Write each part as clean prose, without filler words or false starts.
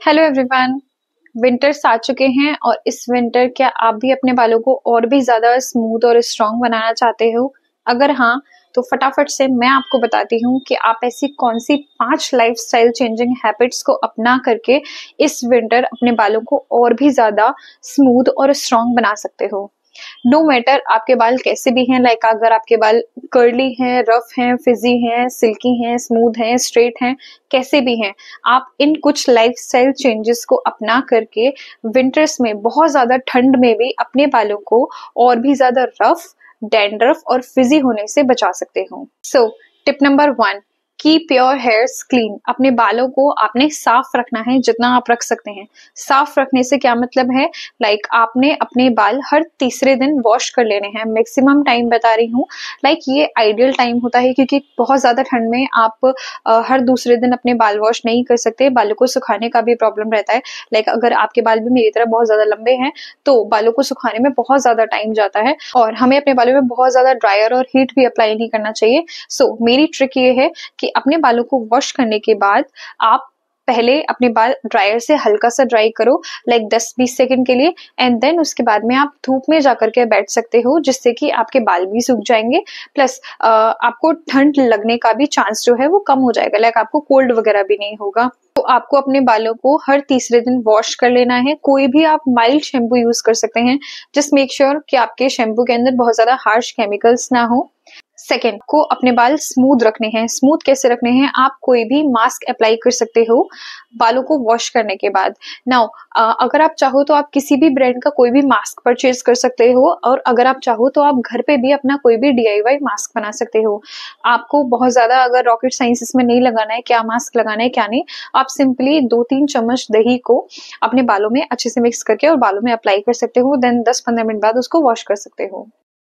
Hello everyone. Winters आ चुके हैं और इस विंटर क्या आप भी अपने बालों को और भी ज़्यादा स्मूथ और स्ट्रॉन्ग बनाना चाहते हो? अगर हाँ, तो फटाफट से मैं आपको बताती हूँ कि आप ऐसी कौन सी 5 लाइफस्टाइल चेंजिंग हैबिट्स को अपना करके इस विंटर अपने बालों को और भी ज़्यादा स्मूथ और स्ट्रॉन्ग बना सकते हो। नो मैटर आपके बाल कैसे भी हैं, लाइक अगर आपके बाल कर्ली हैं, रफ हैं, फिजी हैं, सिल्की हैं, स्मूथ हैं, स्ट्रेट हैं, कैसे भी हैं, आप इन कुछ लाइफस्टाइल चेंजेस को अपना करके विंटर्स में बहुत ज्यादा ठंड में भी अपने बालों को और भी ज्यादा रफ, डैंड्रफ और फिजी होने से बचा सकते हो। So tip number 1, keep your hairs clean. अपने बालों को आपने साफ रखना है जितना आप रख सकते हैं। साफ रखने से क्या मतलब है, लाइक आपने अपने बाल हर तीसरे दिन वॉश कर लेने हैं। मैक्सिमम टाइम बता रही हूँ, लाइक ये आइडियल टाइम होता है क्योंकि बहुत ज्यादा ठंड में आप हर दूसरे दिन अपने बाल वॉश नहीं कर सकते। बालों को सुखाने का भी प्रॉब्लम रहता है। लाइक अगर आपके बाल भी मेरी तरह बहुत ज्यादा लंबे हैं तो बालों को सुखाने में बहुत ज्यादा टाइम जाता है और हमें अपने बालों में बहुत ज्यादा ड्रायर और हीट भी अप्लाई नहीं करना चाहिए। सो मेरी ट्रिक ये है कि अपने बालों को वॉश करने के बाद आप पहले अपने बाल ड्रायर से हल्का सा ड्राई करो, लाइक 10-20 सेकंड के लिए, एंड देन उसके बाद में आप धूप में जाकर के बैठ सकते हो जिससे कि आपके बाल भी सूख जाएंगे, प्लस आपको ठंड लगने का भी चांस जो है वो कम हो जाएगा, लाइक आपको कोल्ड वगैरह भी नहीं होगा। तो आपको अपने बालों को हर तीसरे दिन वॉश कर लेना है। कोई भी आप माइल्ड शैम्पू यूज कर सकते हैं, जस्ट मेक श्योर कि आपके शैम्पू के अंदर बहुत ज्यादा हार्श केमिकल्स ना हो। सेकेंड को अपने बाल स्मूथ रखने हैं। स्मूथ कैसे रखने हैं, आप कोई भी मास्क अप्लाई कर सकते हो बालों को वॉश करने के बाद। नाउ अगर आप चाहो तो आप किसी भी ब्रांड का कोई भी मास्क परचेज कर सकते हो, और अगर आप चाहो तो आप घर पे भी अपना कोई भी DIY मास्क बना सकते हो। आपको बहुत ज्यादा अगर रॉकेट साइंस इसमें नहीं लगाना है, क्या मास्क लगाना है क्या नहीं, आप सिंपली 2-3 चम्मच दही को अपने बालों में अच्छे से मिक्स करके और बालों में अप्लाई कर सकते हो, देन 10-15 मिनट बाद उसको वॉश कर सकते हो।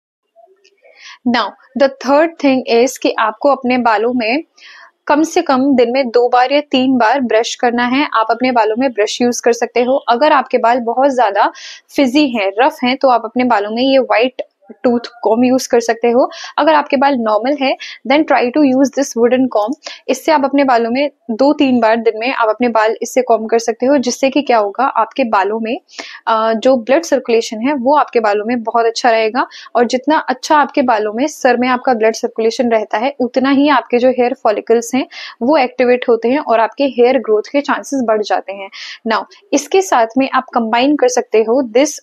Now the third thing is कि आपको अपने बालों में कम से कम दिन में 2 बार या 3 बार ब्रश करना है। आप अपने बालों में ब्रश यूज कर सकते हो। अगर आपके बाल बहुत ज्यादा फिजी हैं, रफ हैं, तो आप अपने बालों में ये व्हाइट टूथ कॉम यूज कर सकते हो। अगर आपके बाल नॉर्मल है then try to use this wooden comb. इससे आप अपने बालों में 2-3 बार दिन में आप अपने बाल इससे कॉम कर सकते हो, जिससे कि क्या होगा, आपके बालों में जो ब्लड सर्कुलेशन है वो आपके बालों में बहुत अच्छा रहेगा। और जितना अच्छा आपके बालों में, सर में आपका ब्लड सर्कुलेशन रहता है, उतना ही आपके जो हेयर फॉलिकल्स हैं वो एक्टिवेट होते हैं और आपके हेयर ग्रोथ के चांसेस बढ़ जाते हैं। नाउ इसके साथ में आप कंबाइन कर सकते हो दिस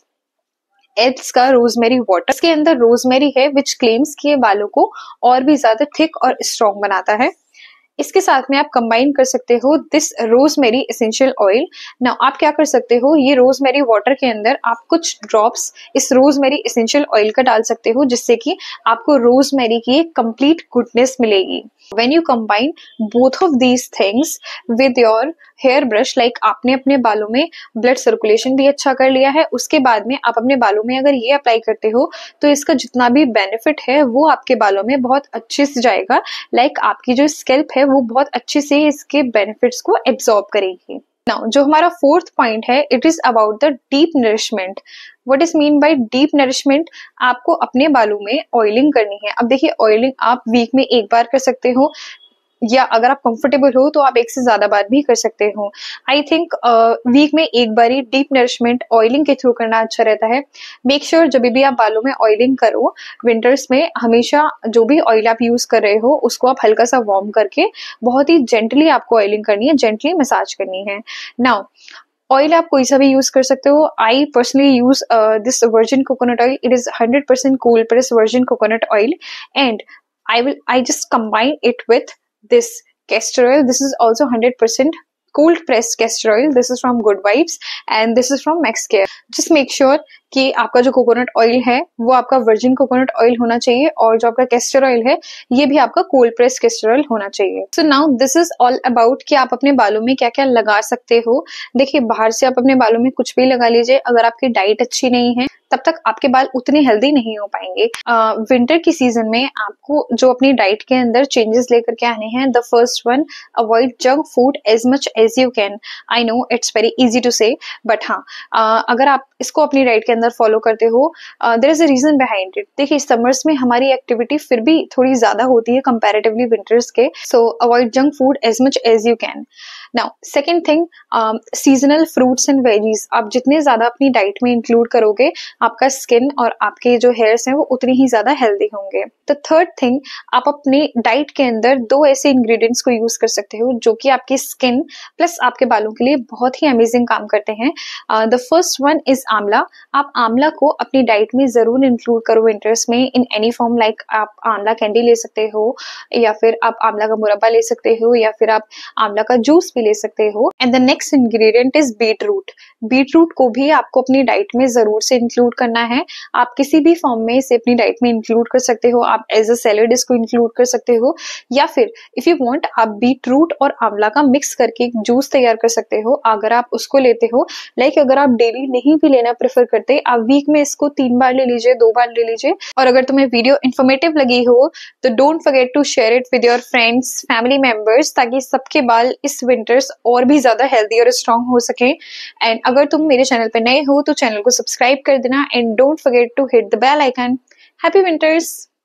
एड्स का रोजमेरी वाटर। इसके अंदर रोजमेरी है विच क्लेम्स कि ये बालों को और भी ज्यादा थिक और स्ट्रॉन्ग बनाता है। इसके साथ में आप कंबाइन कर सकते हो this rosemary essential oil. Now आप क्या कर सकते हो, ये रोजमेरी वाटर के अंदर आप कुछ ड्रॉप्स इस रोजमेरी एसेंशियल ऑयल का डाल सकते हो, जिससे कि आपको रोजमेरी की एक कंप्लीट गुडनेस मिलेगी। When you combine both of these things with your hair brush, like आपने अपने बालों में ब्लड सर्कुलेशन भी अच्छा कर लिया है, उसके बाद में आप अपने बालों में अगर ये अप्लाई करते हो तो इसका जितना भी बेनिफिट है वो आपके बालों में बहुत अच्छे से जाएगा। लाइक आपकी जो स्कैल्प है वो बहुत अच्छे से इसके बेनिफिट्स को एब्जॉर्ब करेगी। नाउ जो हमारा फोर्थ पॉइंट है, it is about the deep nourishment. What is mean by deep nourishment, आपको अपने बालों में ऑयलिंग करनी है। अब देखिए, ऑयलिंग आप वीक में 1 बार कर सकते हो, या अगर आप कंफर्टेबल हो तो आप 1 से ज्यादा बार भी कर सकते हो। आई थिंक वीक में 1 बार ही डीप नरिशमेंट ऑयलिंग के थ्रू करना अच्छा रहता है। मेक श्योर जब भी आप बालों में ऑयलिंग करो विंटर्स में, हमेशा जो भी ऑयल आप यूज कर रहे हो उसको आप हल्का सा वार्म करके बहुत ही जेंटली आपको ऑयलिंग करनी है, जेंटली मसाज करनी है। नाउ ऑयल आप कोई सा भी यूज कर सकते हो। I personally use this virgin coconut oil. It is 100% cold press virgin coconut oil, and I just combine it with this castor oil. This is also 100% cold pressed castor oil. This is from Good Vibes and this is from Max Care. Just make sure कि आपका जो coconut oil है वो आपका virgin coconut oil होना चाहिए, और जो आपका कैस्टर ऑयल है ये भी आपका कोल्ड प्रेस कैस्टर ऑयल होना चाहिए। So now this is all about कि आप अपने बालों में क्या क्या लगा सकते हो। देखिए, बाहर से आप अपने बालों में कुछ भी लगा लीजिए, अगर आपकी डाइट अच्छी नहीं है तब तक आपके बाल उतने हेल्दी नहीं हो पाएंगे। विंटर की सीजन में आपको जो अपनी डाइट के अंदर चेंजेस लेकर के आने हैं, the first one, avoid junk food as much as you can. I know it's very easy to say, but हाँ, अगर आप इसको अपनी डाइट के अंदर फॉलो करते हो, there is a reason behind it. देखिए, समर्स में हमारी एक्टिविटी फिर भी थोड़ी ज्यादा होती है कंपैरेटिवली विंटर्स के, so avoid junk food as much as you can. Now second thing, seasonal fruits and veggies आप जितने ज्यादा अपनी डाइट में इंक्लूड करोगे, आपका स्किन और आपके जो हेयर्स हैं वो उतने ही ज्यादा हेल्दी होंगे। द थर्ड थिंग, आप अपने डाइट के अंदर 2 ऐसे इंग्रेडिएंट्स को यूज कर सकते हो जो कि आपकी स्किन प्लस आपके बालों के लिए बहुत ही अमेजिंग काम करते हैं। द फर्स्ट वन इज आंवला। आप आंवला को अपनी डाइट में जरूर इंक्लूड करो विंटर्स में इन एनी फॉर्म, लाइक आप आंवला कैंडी ले सकते हो, या फिर आप आंवला का मुरब्बा ले सकते हो, या फिर आप आंवला का जूस भी ले सकते हो। And the next ingredient is beetroot. Beetroot को भी आपको अपनी डाइट में जरूर से इंक्लूड करना है। आप किसी भी फॉर्म में इसे अपनी डाइट में इंक्लूड कर सकते हो। आप एज अ सैलेड इसको इंक्लूड कर सकते हो, या फिर इफ यू वांट आप बीट रूट और आंवला का मिक्स करके एक जूस तैयार कर सकते हो। अगर आप उसको लेते हो, लाइक अगर आप डेली नहीं भी लेना प्रेफर करते, आप वीक में इसको 3 बार ले लीजिए, 2 बार ले लीजिए। और अगर तुम्हें वीडियो इन्फॉर्मेटिव लगी हो तो don't forget to share it with your friends, family members, ताकि सबके बाल इस विंटर्स और भी ज्यादा हेल्दी और स्ट्रांग हो सके। एंड अगर तुम मेरे चैनल पे नए हो तो चैनल को सब्सक्राइब कर देना, and don't forget to hit the bell icon. Happy winters.